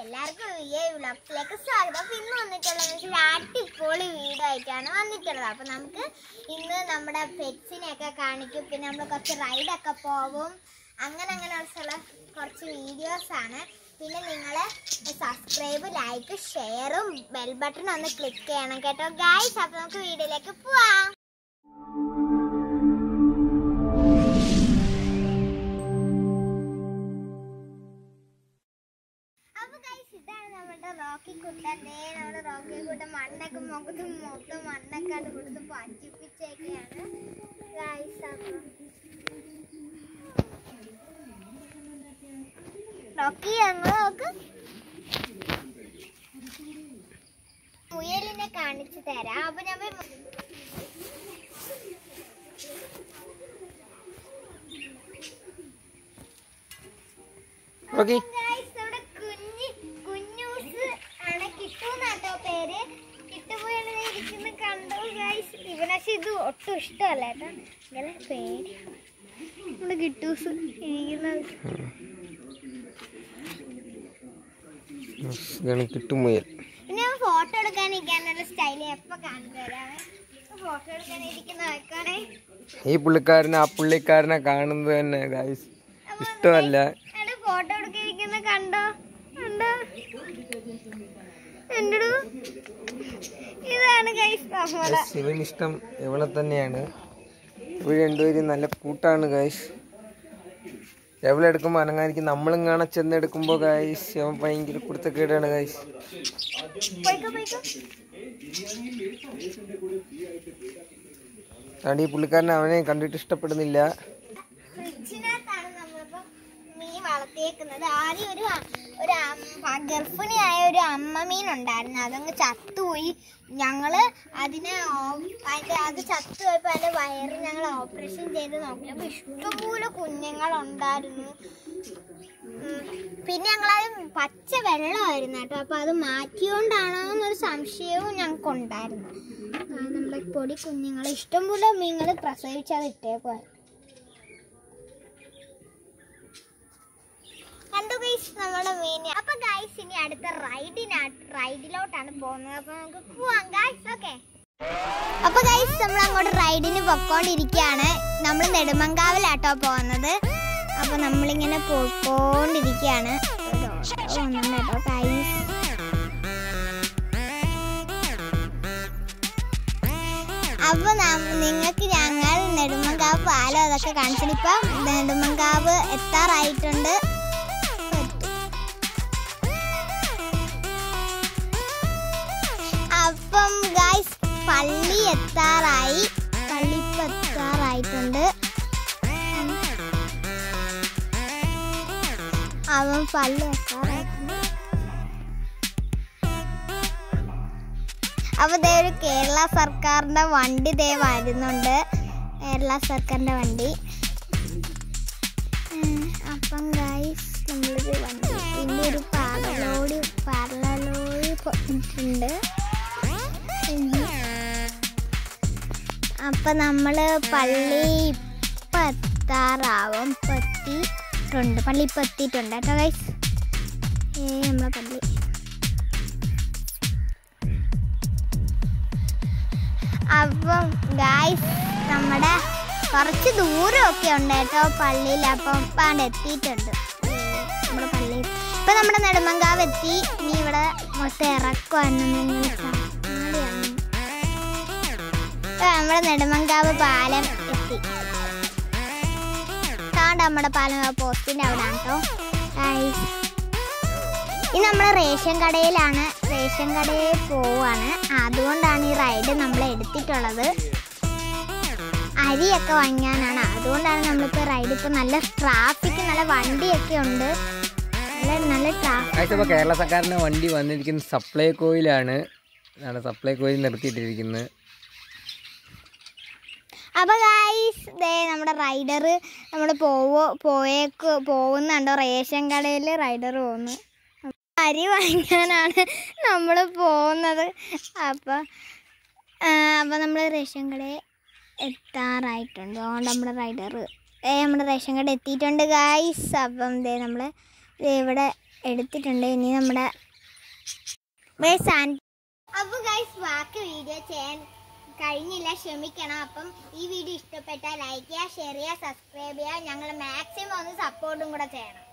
എല്ലാവർക്കും വ്ളോഗ്സിലേക്ക് സ്വാഗതം. അപ്പോൾ ഇന്ന് വന്നിട്ടുള്ളത് അടിപൊളി വീഡിയോ ആയിട്ടാണ് വന്നിട്ടുള്ളത്. അപ്പോൾ നമുക്ക് ഇന്ന് നമ്മുടെ പെറ്റ്സിനെയൊക്കെ കാണിക്കും, പിന്നെ നമ്മൾ കുറച്ച് റൈഡൊക്കെ പോവും, അങ്ങനെയുള്ള കുറച്ച് വീഡിയോസാണ്. പിന്നെ നിങ്ങൾ സബ്സ്ക്രൈബ്, ലൈക്ക്, ഷെയറും ബെൽ ബട്ടൺ ഒന്ന് ക്ലിക്ക് ചെയ്യണം കേട്ടോ ഗൈസ്. അപ്പോൾ നമുക്ക് വീഡിയോയിലേക്ക് പോവാം. നമ്മുടെ റോക്കി കുട്ടൻ മണ്ണൊക്കെ മൊത്തം മണ്ണൊക്കെ അത് കൊടുത്ത് പറ്റിപ്പിച്ചൊക്കെയാണ് റോക്കി. ഞങ്ങൾ നോക്ക് മുയലിനെ കാണിച്ചു തരാം. അപ്പൊ ഞാൻ ഇവനശി ഇത് ഒട്ടും ഇഷ്ടമല്ല കേട്ടോ, ഇങ്ങനെ പേടിയാണ്. നമ്മുടെ കിട്ടൂസ് കിട്ടുമുയൽ. പിന്നെ ഫോട്ടോ എടുക്കാനിരിക്കാനുള്ള സ്റ്റൈല് എപ്പോ കാണിച്ചു തരാമേ. ഫോട്ടോ എടുക്കാനിരിക്കുന്ന ആൾക്കാരെ ഈ പുള്ളിക്കാരനെ ആ പുള്ളിക്കാരനെ കാണുന്നത് തന്നെ ഗൈസ് ഇഷ്ടമല്ല. ഫോട്ടോ എടുക്കാനിരിക്കുന്ന കണ്ടോ കണ്ടോ എന്റെ ഇതാണ് ഗൈസ്. ഇവനിഷ്ടം ഇവളെ തന്നെയാണ്. ഇവർ രണ്ടുപേരും നല്ല കൂട്ടാണ് ഗൈസ്. എവളെടുക്കുമ്പോൾ അനങ്ങാനിക്ക് നമ്മളും കാണാൻ ചെന്നെടുക്കുമ്പോൾ ഗൈസ് അവൻ ഭയങ്കര കുടുത്തക്കേടാണ് ഗൈസ്. അതുകൊണ്ട് ഈ പുള്ളിക്കാരനെ അവനെ കണ്ടിട്ട് ഇഷ്ടപ്പെടുന്നില്ല. ആദ്യം ഒരു ഗർഭിണിയായ ഒരു അമ്മ മീൻ ഉണ്ടായിരുന്നു, അതങ്ങ് ചത്തുപോയി. ഞങ്ങള് അത് ചത്തുപോയപ്പോ അതിന്റെ വയറ് ഞങ്ങൾ ഓപ്പറേഷൻ ചെയ്ത് നോക്കി. അപ്പൊ ഇഷ്ടംപോലെ കുഞ്ഞുങ്ങളുണ്ടായിരുന്നു. പിന്നെ ഞങ്ങളത് പച്ച വെള്ളമായിരുന്നു കേട്ടോ, അപ്പൊ അത് മാറ്റിയോണ്ടാണോ എന്നൊരു സംശയവും ഞങ്ങൾക്ക് ഉണ്ടായിരുന്നു. നമ്മുടെ പൊടി കുഞ്ഞുങ്ങളെ ഇഷ്ടംപോലെ മീനുകൾ പ്രസവിച്ചത് ഇട്ടേക്കുമായിരുന്നു. കണ്ടു ഗൈസ് നമ്മുടെ മീന്. അപ്പൊ ഗൈസ് ഇനി അടുത്ത റൈഡിലോട്ടാണ് പോകുന്നത്. അപ്പൊ നമുക്ക് പോവാം ഗൈസ്. ഓക്കെ. അപ്പൊ ഗൈസ് നമ്മൾ അങ്ങോട്ട് റൈഡിന് പൊക്കോണ്ടിരിക്കുകയാണ്. നമ്മൾ നെടുമങ്കാവിലാട്ടോ പോകുന്നത്. അപ്പൊ നമ്മളിങ്ങനെ പോയിക്കൊണ്ടിരിക്കുകയാണ് കേട്ടോ ഗൈസ്. അപ്പൊ നിങ്ങൾക്ക് ഞങ്ങൾ നെടുമങ്കാവ് പാലം അതൊക്കെ കാണിച്ചിട്ട് ഇപ്പം നെടുമങ്കാവ് എത്താറായിട്ടുണ്ട്. അപ്പം ഗൈസ് പള്ളി ഇപ്പം എത്താറായിട്ടുണ്ട്. അവൻ പള്ളി എത്താറായിട്ടുണ്ട്. അപ്പൊ ദേ ഒരു കേരള സർക്കാരിന്റെ വണ്ടി ദേ വരുന്നുണ്ട്, കേരള സർക്കാരിന്റെ വണ്ടി. അപ്പം ഗൈസ് നമ്മളൊരു വണ്ടി, പിന്നെ ഒരു പാറലോടി പോയിട്ടുണ്ട്. അപ്പൊ നമ്മള് പള്ളി ഇപ്പം എത്താറാവും. പള്ളി ഇപ്പം എത്തിയിട്ടുണ്ട് കേട്ടോ ഗൈസ്. നമ്മളെ പള്ളി. അപ്പം ഗൈസ് നമ്മുടെ കുറച്ച് ദൂരമൊക്കെ ഉണ്ട് കേട്ടോ പള്ളിയിൽ. അപ്പം അവിടെ എത്തിയിട്ടുണ്ട് നമ്മുടെ പള്ളിയിൽ. ഇപ്പം നമ്മുടെ നെടുമങ്കാവ് എത്തി. ഇനി ഇവിടെ മൊത്തം ഇറക്കുവായിരുന്നു. നമ്മുടെ നെടുമങ്കാവ് പാലം എത്തി. താണ്ട നമ്മുടെ പാലം പോസ്റ്റിൻ്റെ അവിടെ ആണ് കേട്ടോ ഗൈസ്. ഇത് നമ്മൾ റേഷൻ കടയിലാണ്, റേഷൻ കടയിൽ പോവാണ്. അതുകൊണ്ടാണ് ഈ റൈഡ് നമ്മൾ എടുത്തിട്ടുള്ളത്. അരിയൊക്കെ വാങ്ങാനാണ്, അതുകൊണ്ടാണ് നമ്മളിപ്പോൾ റൈഡ്. ഇപ്പം നല്ല ട്രാഫിക്, നല്ല വണ്ടിയൊക്കെ ഉണ്ട്, നല്ല ട്രാഫിക്. കേരള സർക്കാരിന്റെ വണ്ടി വന്നിരിക്കുന്നത് സപ്ലൈകോയിലാണ്. സപ്ലൈകോയിൽ നിർത്തിയിട്ടിരിക്കുന്നത്. അപ്പോൾ ഗൈസ് ദേ നമ്മുടെ റൈഡർ നമ്മൾ പോകുന്നുണ്ടോ, റേഷൻ കടയിൽ റൈഡർ പോകുന്നു. അരി വാങ്ങാനാണ് നമ്മൾ പോകുന്നത്. അപ്പോൾ നമ്മൾ റേഷൻ കടയിൽ എത്താറായിട്ടുണ്ട്. അതുകൊണ്ട് നമ്മുടെ റൈഡർ നമ്മുടെ റേഷൻ കട എത്തിയിട്ടുണ്ട് ഗൈസ്. അപ്പം നമ്മൾ ഇവിടെ എടുത്തിട്ടുണ്ട്. ഇനി നമ്മുടെ അപ്പോൾ ഗൈസ് ബാക്കി വീഡിയോ ചെയ്യാൻ കഴിഞ്ഞില്ല, ക്ഷമിക്കണം. അപ്പം ഈ വീഡിയോ ഇഷ്ടപ്പെട്ടാൽ ലൈക്ക് ചെയ്യുക, ഷെയർ ചെയ്യുക, സബ്സ്ക്രൈബ് ചെയ്യുക. ഞങ്ങൾ മാക്സിമം ഒന്ന് സപ്പോർട്ടും കൂടെ ചെയ്യണം.